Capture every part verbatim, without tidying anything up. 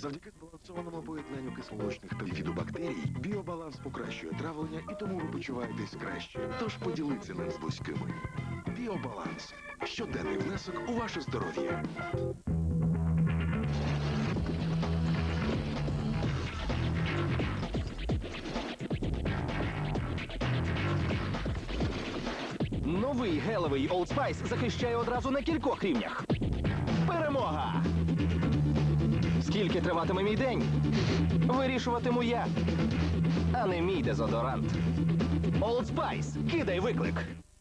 Завдяки збалансованому поєднанню кисломолочних та фідобактерій, біобаланс покращує травлення і тому ви почуваєтесь краще. Тож поділіться ним з близькими. Біобаланс. Щоденний внесок у ваше здоров'я. Новий гелевий Old Spice захищає одразу на кількох рівнях. Перемога! Скільки триватиме мій день? Вирішуватиму я, а не мій дезодорант. Old Spice, кидай виклик!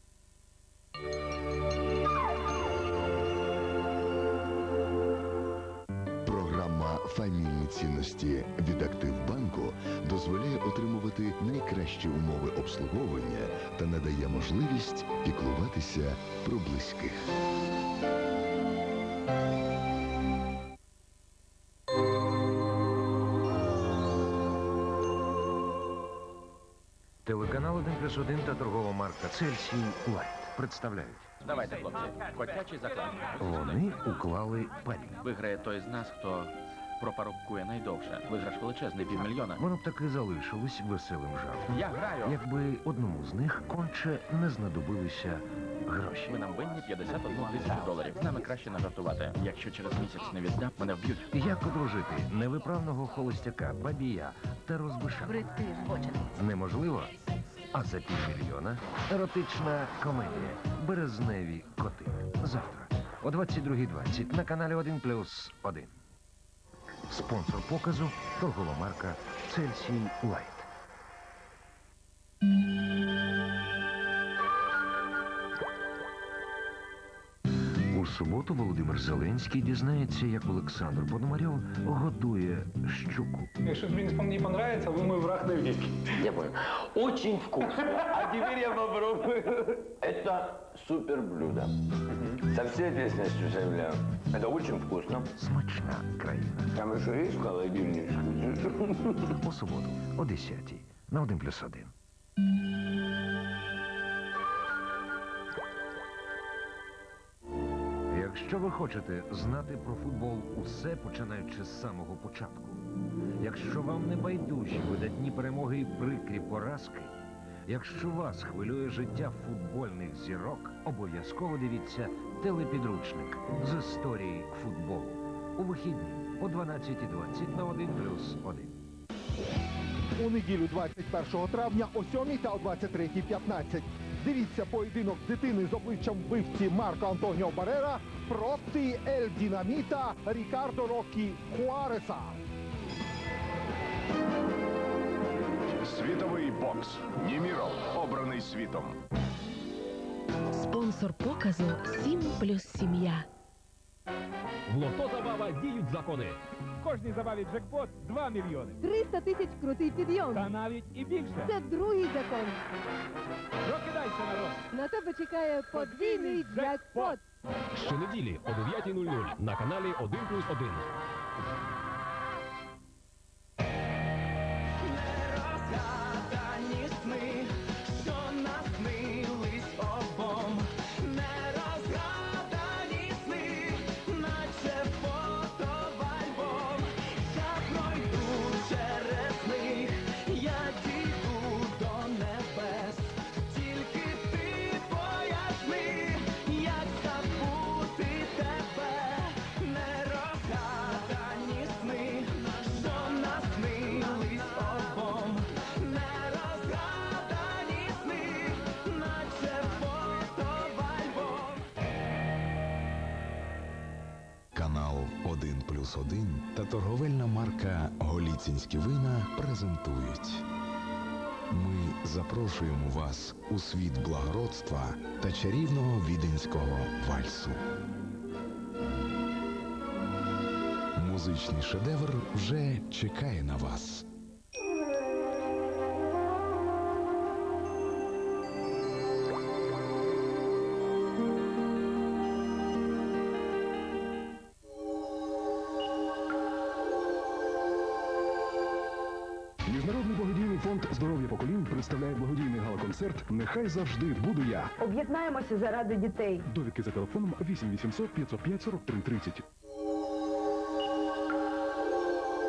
Програма «Фамільні цінності» від Активбанку дозволяє отримувати найкращі умови обслуговування та надає можливість піклуватися про близьких. Телеканал один плюс один та торгова марка «Цельсій Лайт» представляють. Давайте, хлопці, котячий заклад. Вони уклали парі. Виграє той з нас, хто пропарубкує найдовше. Виграш величезний, півмільйона. Воно б таки залишилось веселим жартом. Я граю. Якби одному з них конче не знадобилися гроші. Ви нам винні п'ятдесят одну тисячу доларів. З нами краще не жартувати. Якщо через місяць не віддам, мене вб'ють. Як одружити невиправного холостяка, бабія та розбишака? Бридкий збочений. Неможливо? А за півмільйона еротична комедія «Березневі коти». Завтра о двадцять другій двадцять на каналі один плюс один. Спонсор показу – торгова марка «Цельсій Лайт». У суботу Володимир Зеленський дізнається, як Олександр Пономарьов годує щуку. Если мне не понравится, вы мой враг навеки. Я понял. Очень вкусно. А теперь я попробую. Это супер блюдо. Со всей ответственностью заявляю. Это очень вкусно. Смачна країна. Там еще есть холодильничек? У суботу о десятій на один плюс один. Якщо ви хочете знати про футбол усе, починаючи з самого початку, якщо вам не байдужі видатні перемоги і прикрі поразки, якщо вас хвилює життя футбольних зірок, обов'язково дивіться телепідручник з історії футболу. У вихідні о дванадцятій двадцять на один плюс один. У неділю двадцять першого травня о сьомій та о двадцять третій п'ятнадцять. Дивіться поєдинок дитини з обличчям вбивці Марко Антоніо Барера проти Ель Дінаміта Рікардо Рокі Хуареса. Світовий бокс. Німіров, обраний світом. Спонсор показу «сім плюс сім'я». В лото забава діють закони. В кожній забаві джекпот два мільйони. триста тисяч крутий підйом. Та навіть і більше. Це другий закон. Прокидайся, народ. На тебе чекає подвійний джекпот. Щонеділі о дев'ятій нуль нуль на каналі один плюс один. Канал один плюс один та торговельна марка «Голіцинські вина» презентують. Ми запрошуємо вас у світ благородства та чарівного віденського вальсу. Музичний шедевр вже чекає на вас. Міжнародний благодійний фонд «Здоров'я поколінь» представляє благодійний гала-концерт «Нехай завжди буду я». Об'єднаємося заради дітей. Довідки за телефоном вісім вісімсот п'ятсот п'ять сорок три тридцять.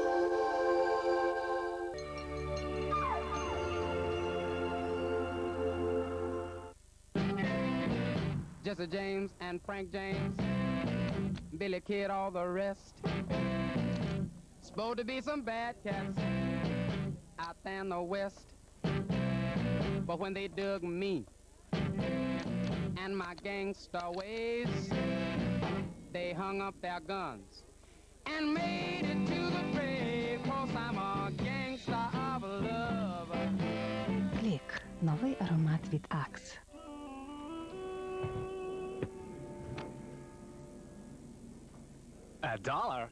Jesse James and Frank James, Billy Kid, all the rest. Supposed to be some bad cats out there in the West. But when they dug me and my gangster ways, they hung up their guns and made it to the grave, 'cause I'm a gangster of love. Клік. Новий аромат від Axe. A dollar?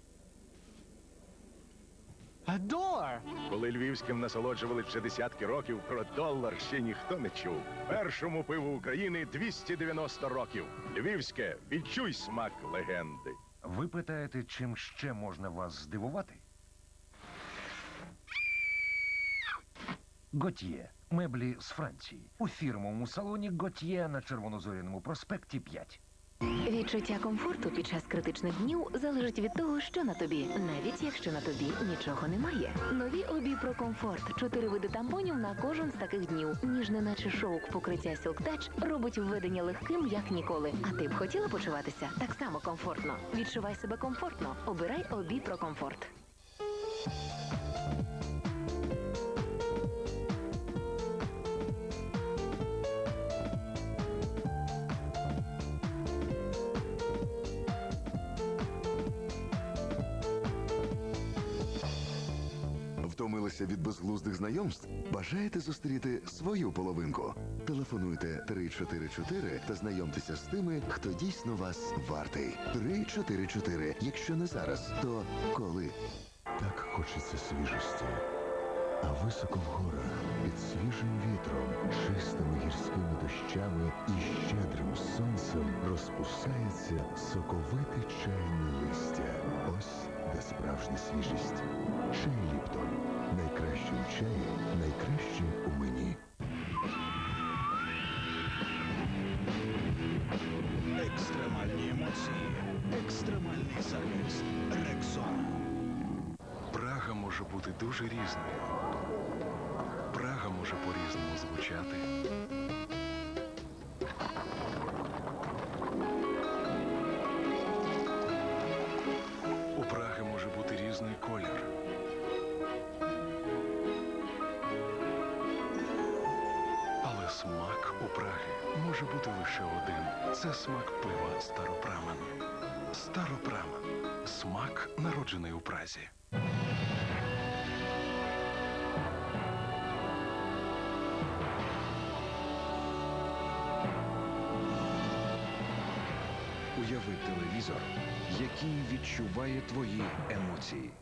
A dollar? Коли львівським насолоджували вже десятки років, про долар ще ніхто не чув. Першому пиву України двісті дев'яносто років. Львівське, відчуй смак легенди. Ви питаєте, чим ще можна вас здивувати? Готьє. Меблі з Франції. У фірмовому салоні Готьє на Червонозоряному проспекті п'ять. Відчуття комфорту під час критичних днів залежить від того, що на тобі, навіть якщо на тобі нічого немає. Нові Обі про комфорт. Чотири види тампонів на кожен з таких днів. Ніжне, наче шовк, покриття Silk Touch робить введення легким, як ніколи. А ти б хотіла почуватися так само комфортно? Відчувай себе комфортно. Обирай Обі про комфорт. Втомилися від безглуздих знайомств? Бажаєте зустріти свою половинку? Телефонуйте три чотири чотири та знайомтеся з тими, хто дійсно вас вартий. три чотири чотири. Якщо не зараз, то коли? Так хочеться свіжості. А високо в горах, під свіжим вітром, чистими гірськими дощами і щедрим сонцем розпускається соковите чайне листя. Ось де справжня свіжість. Чай Ліптон. Найкраще у чаї, найкраще у мені. Екстремальні емоції, екстремальний захист. Рексон. Прага може бути дуже різною. Прага може по-різному звучати. У Праги може бути різний колір. Але смак у Праги може бути лише один. Це смак пива Старопрамен. Старопрамен. Смак, народжений у Празі. Уяви телевізор, який відчуває твої емоції.